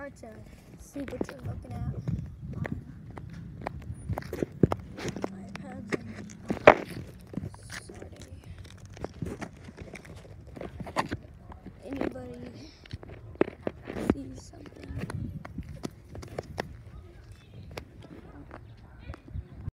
hard to see what you're looking at on iPads and sorry. Anybody